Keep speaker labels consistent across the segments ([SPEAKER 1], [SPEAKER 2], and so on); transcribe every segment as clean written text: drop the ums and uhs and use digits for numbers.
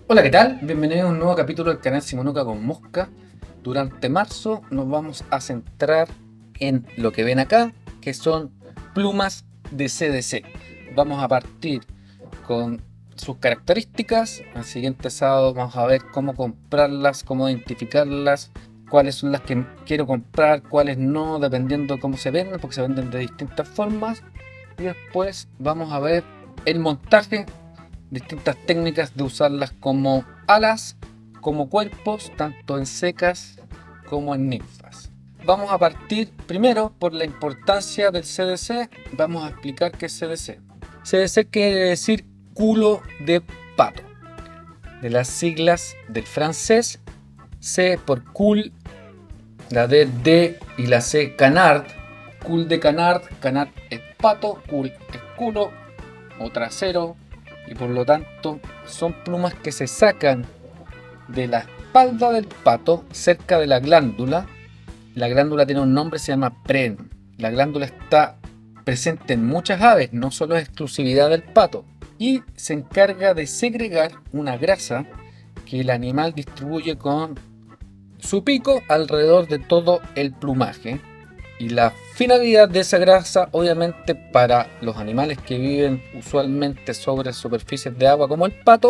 [SPEAKER 1] Hola, ¿qué tal? Bienvenidos a un nuevo capítulo del canal Simonuca con Mosca. Durante marzo nos vamos a centrar en lo que ven acá, que son plumas de CDC. Vamos a partir con sus características. El siguiente sábado vamos a ver cómo comprarlas, cómo identificarlas, cuáles son las que quiero comprar, cuáles no, dependiendo de cómo se venden, porque se venden de distintas formas. Y después vamos a ver el montaje, distintas técnicas de usarlas como alas, como cuerpos, tanto en secas como en ninfas. Vamos a partir primero por la importancia del CDC. Vamos a explicar qué es CDC. CDC quiere decir culo de pato, de las siglas del francés. C por cool, la D de y la C canard. Cool de canard, canard es pato, cool es culo o trasero, y por lo tanto son plumas que se sacan de la espalda del pato, cerca de la glándula. La glándula tiene un nombre, se llama pren. La glándula está presente en muchas aves, no solo es exclusividad del pato, y se encarga de segregar una grasa que el animal distribuye con su pico alrededor de todo el plumaje. Y la finalidad de esa grasa, obviamente, para los animales que viven usualmente sobre superficies de agua como el pato,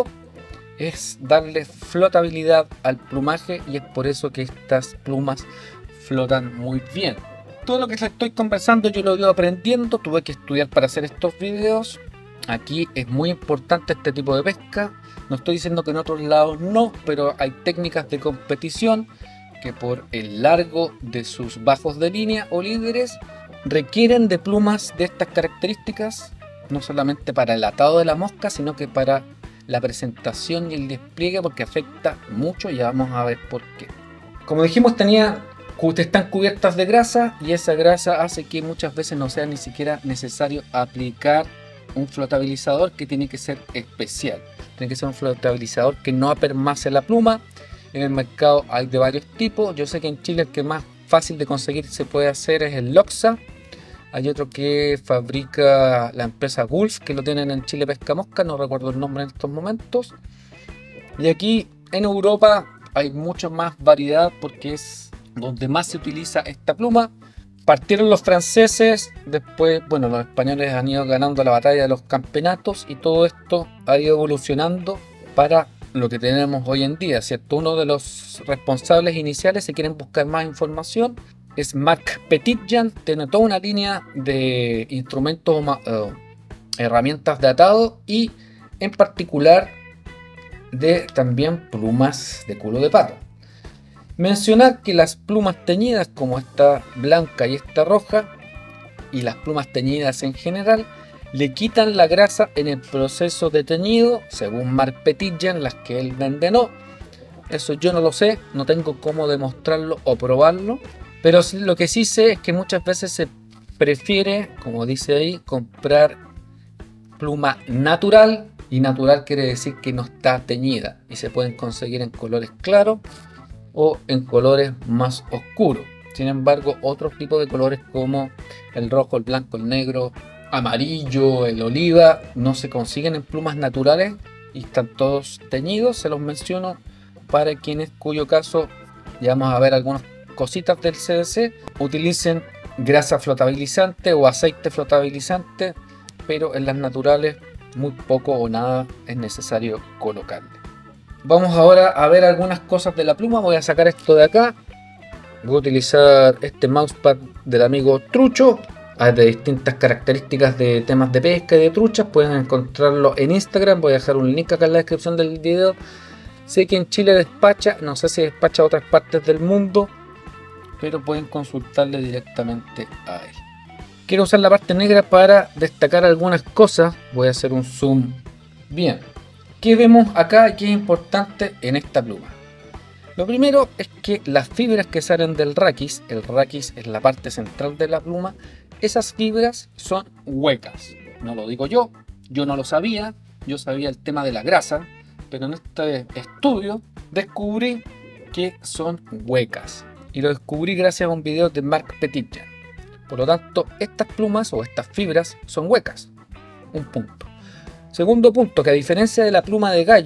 [SPEAKER 1] es darle flotabilidad al plumaje, y es por eso que estas plumas flotan muy bien. Todo lo que les estoy conversando yo lo he ido aprendiendo, tuve que estudiar para hacer estos videos. Aquí es muy importante este tipo de pesca. No estoy diciendo que en otros lados no, pero hay técnicas de competición que por el largo de sus bajos de línea o líderes requieren de plumas de estas características, no solamente para el atado de la mosca, sino que para la presentación y el despliegue, porque afecta mucho. Ya vamos a ver por qué. Como dijimos, están cubiertas de grasa, y esa grasa hace que muchas veces no sea ni siquiera necesario aplicar un flotabilizador, que tiene que ser especial. Tiene que ser un flotabilizador que no apermase la pluma. En el mercado hay de varios tipos. Yo sé que en Chile el que más fácil de conseguir se puede hacer es el Loxa. Hay otro que fabrica la empresa Gulf, que lo tienen en Chile Pesca Mosca, no recuerdo el nombre en estos momentos. Y aquí en Europa hay mucha más variedad, porque es donde más se utiliza esta pluma. Partieron los franceses, después, bueno, los españoles han ido ganando la batalla de los campeonatos, y todo esto ha ido evolucionando para lo que tenemos hoy en día, ¿cierto? Uno de los responsables iniciales, si quieren buscar más información, es Marc Petitjean. Tiene toda una línea de instrumentos, herramientas de atado, y en particular de también plumas de culo de pato. Mencionar que las plumas teñidas, como esta blanca y esta roja, y las plumas teñidas en general, le quitan la grasa en el proceso de teñido, según Marc Petitjean, las que él vende no. Eso yo no lo sé, no tengo cómo demostrarlo o probarlo, pero lo que sí sé es que muchas veces se prefiere, como dice ahí, comprar pluma natural, y natural quiere decir que no está teñida, y se pueden conseguir en colores claros o en colores más oscuros. Sin embargo, otros tipos de colores como el rojo, el blanco, el negro, amarillo, el oliva, no se consiguen en plumas naturales y están todos teñidos. Se los menciono para quienes, cuyo caso ya vamos a ver algunas cositas del CDC, utilicen grasa flotabilizante o aceite flotabilizante, pero en las naturales muy poco o nada es necesario colocarle. Vamos ahora a ver algunas cosas de la pluma. Voy a sacar esto de acá. Voy a utilizar este mousepad del amigo Trucho. Hay de distintas características de temas de pesca y de truchas. Pueden encontrarlo en Instagram. Voy a dejar un link acá en la descripción del video. Sé que en Chile despacha. No sé si despacha a otras partes del mundo, pero pueden consultarle directamente a él. Quiero usar la parte negra para destacar algunas cosas. Voy a hacer un zoom bien. ¿Qué vemos acá y qué es importante en esta pluma? Lo primero es que las fibras que salen del raquis, el raquis es la parte central de la pluma, esas fibras son huecas. No lo digo yo no lo sabía, yo sabía el tema de la grasa, pero en este estudio descubrí que son huecas. Y lo descubrí gracias a un video de Marc Petitjean. Por lo tanto, estas plumas o estas fibras son huecas. Un punto. Segundo punto, que a diferencia de la pluma de gallo,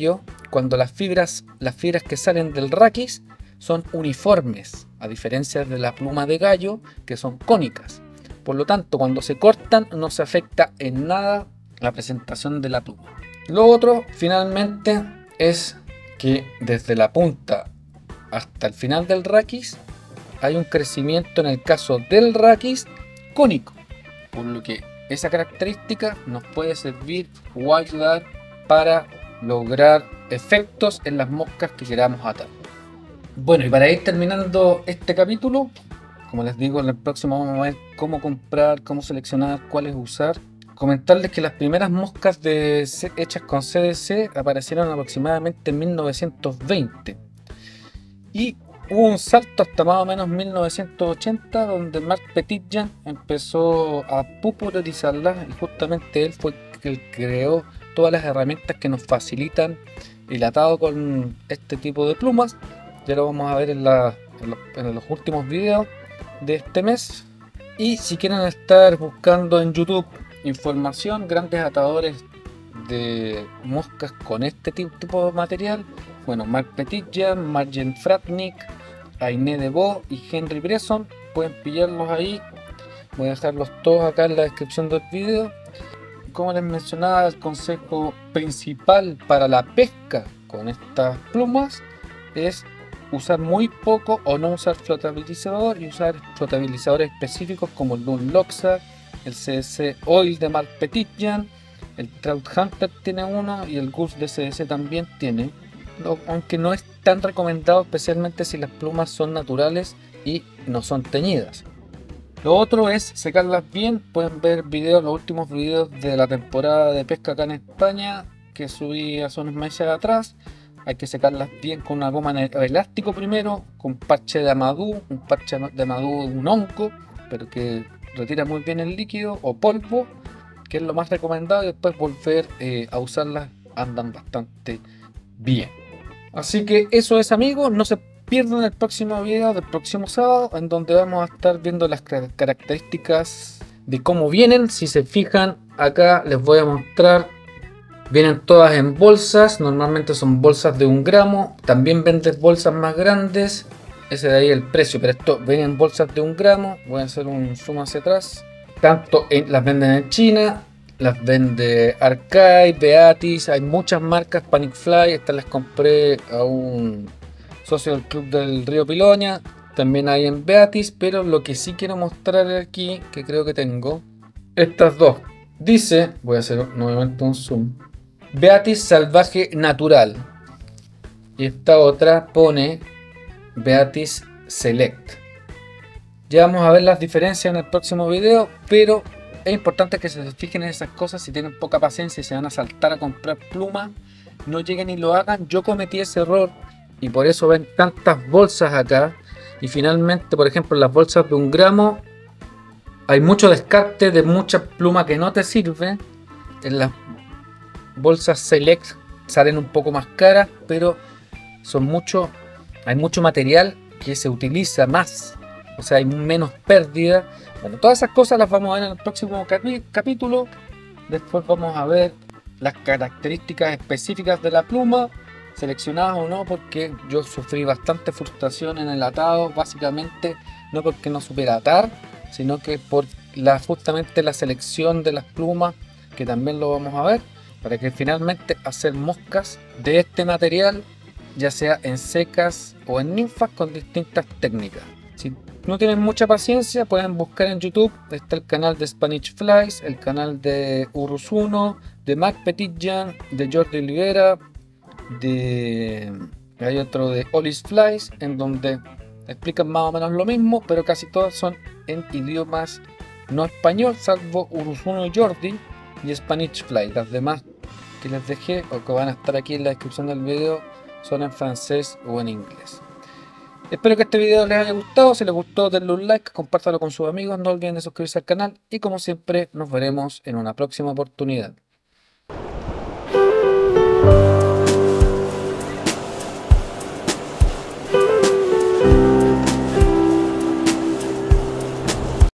[SPEAKER 1] cuando las fibras que salen del raquis son uniformes, a diferencia de la pluma de gallo, que son cónicas. Por lo tanto, cuando se cortan no se afecta en nada la presentación de la pluma. Lo otro, finalmente, es que desde la punta hasta el final del raquis hay un crecimiento en el caso del raquis cónico, por lo que esa característica nos puede servir o ayudar para lograr efectos en las moscas que queramos atar. Bueno, y para ir terminando este capítulo, como les digo, en el próximo vamos a ver cómo comprar, cómo seleccionar, cuáles usar. Comentarles que las primeras moscas hechas con CDC aparecieron aproximadamente en 1920 y hubo un salto hasta más o menos 1980 donde Marc Petitjean empezó a popularizarlas y justamente él fue el que creó todas las herramientas que nos facilitan el atado con este tipo de plumas. Ya lo vamos a ver en los últimos videos de este mes. Y si quieren estar buscando en YouTube información, grandes atadores de moscas con este tipo de material, bueno, Marc Petitjean, Marjen Fratnik, Aine Debo y Henry Bresson, pueden pillarlos ahí. Voy a dejarlos todos acá en la descripción del video. Como les mencionaba, el consejo principal para la pesca con estas plumas es usar muy poco o no usar flotabilizador y usar flotabilizadores específicos como el Dunlopsa, el CDC Oil de Marc Petitjean, el Trout Hunter tiene uno y el Gulf de CDC también tiene, aunque no es tan recomendado, especialmente si las plumas son naturales y no son teñidas. Lo otro es secarlas bien. Pueden ver los últimos videos de la temporada de pesca acá en España que subí hace unos meses atrás. Hay que secarlas bien con una goma elástico primero, con parche de amadú, un parche de amadú, un hongo, pero que retira muy bien el líquido, o polvo, que es lo más recomendado, y después volver a usarlas, andan bastante bien. Así que eso es, amigos, no se pierdan el próximo video del próximo sábado, en donde vamos a estar viendo las características de cómo vienen. Si se fijan, acá les voy a mostrar. Vienen todas en bolsas, normalmente son bolsas de 1 gramo, también venden bolsas más grandes, ese de ahí el precio, pero esto vienen en bolsas de 1 gramo, voy a hacer un zoom hacia atrás. Las venden en China, las vende Arcai, Beatis, hay muchas marcas, Panic Fly, estas las compré a un socio del club del Río Piloña, también hay en Beatis, pero lo que sí quiero mostrar aquí, que creo que tengo, estas dos, dice, voy a hacer nuevamente un zoom, Beatis Salvaje Natural, y esta otra pone Beatis Select. Ya vamos a ver las diferencias en el próximo video, pero es importante que se fijen en esas cosas. Si tienen poca paciencia y se van a saltar a comprar plumas, no lleguen y lo hagan. Yo cometí ese error y por eso ven tantas bolsas acá. Y finalmente, por ejemplo, en las bolsas de 1 gramo hay mucho descarte de mucha pluma que no te sirve. En las bolsas Select salen un poco más caras, pero hay mucho material que se utiliza más, o sea, hay menos pérdida. Bueno, todas esas cosas las vamos a ver en el próximo capítulo. Después vamos a ver las características específicas de la pluma, seleccionadas o no, porque yo sufrí bastante frustración en el atado, básicamente no porque no supiera atar, sino que por justamente la selección de las plumas, que también lo vamos a ver, para que finalmente hacer moscas de este material, ya sea en secas o en ninfas, con distintas técnicas. Si no tienen mucha paciencia, pueden buscar en YouTube, está el canal de Spanish Flies, el canal de Urus 1, de Marc Petitjean, de Jordi Olivera, hay otro de Olis Flies, en donde explican más o menos lo mismo, pero casi todas son en idiomas no español, salvo Urus 1 y Jordi y Spanish Fly. Las demás que les dejé o que van a estar aquí en la descripción del video son en francés o en inglés. Espero que este video les haya gustado. Si les gustó, denle un like, compártalo con sus amigos, no olviden de suscribirse al canal y como siempre nos veremos en una próxima oportunidad.